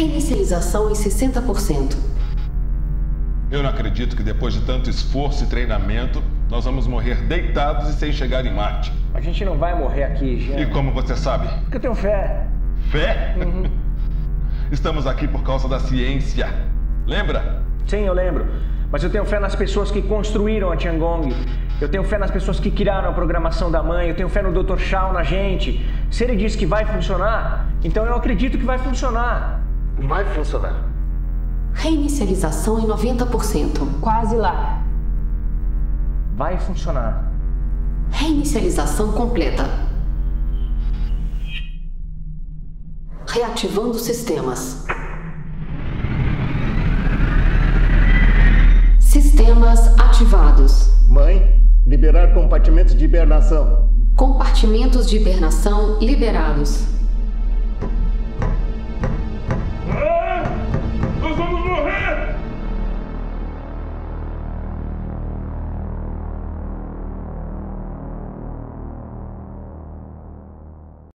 Reinicialização em 60%. Eu não acredito que depois de tanto esforço e treinamento, nós vamos morrer deitados e sem chegar em Marte. A gente não vai morrer aqui, Jean. E como você sabe? Porque eu tenho fé. Fé? Uhum. Estamos aqui por causa da ciência. Lembra? Sim, eu lembro. Mas eu tenho fé nas pessoas que construíram a Tiangong. Eu tenho fé nas pessoas que criaram a programação da mãe. Eu tenho fé no Dr. Shao, na gente. Se ele disse que vai funcionar, então eu acredito que vai funcionar. Vai funcionar. Reinicialização em 90%. Quase lá. Vai funcionar. Reinicialização completa. Reativando sistemas. Sistemas ativados. Mãe, liberar compartimentos de hibernação. Compartimentos de hibernação liberados.